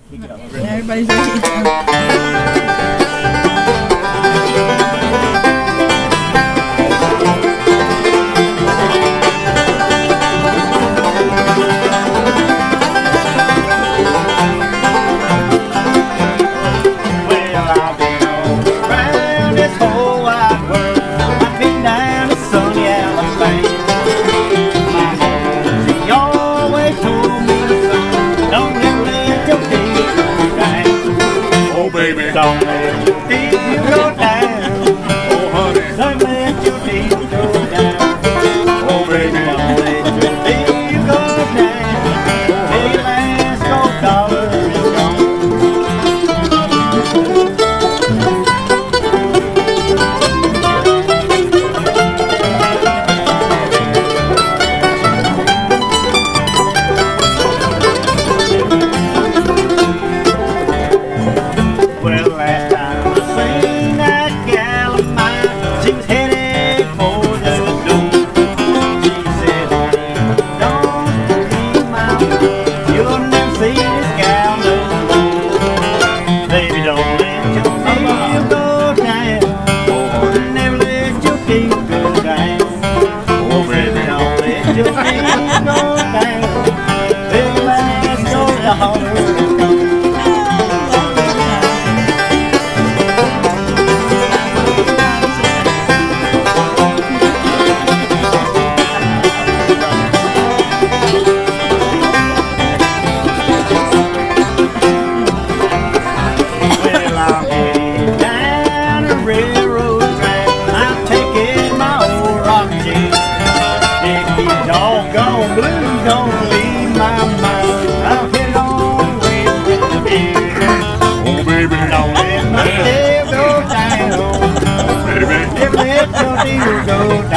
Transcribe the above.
Yeah, everybody's ready. Don't let your feet go down. Oh, honey. Don't let your feet go down. Oh, baby. Don't let your feet go down. Till your last gold dollar is gone. Well, last time I seen that gal of mine, she was headed for the door. She said, honey, don't leave my mind. You'll never see this gal no more. Baby, don't let your feet go down. Oh, never let your feet go down. Oh, baby, don't let your feet go down. Till your last gold dollar is gone. Well, I'm heading down the railroad track. I'm taking my old rocking chair. If these doggone blues don't leave my mind, I'll head on with the beer. Oh, baby. Don't let my tail go down. Baby. Never let your deal go down.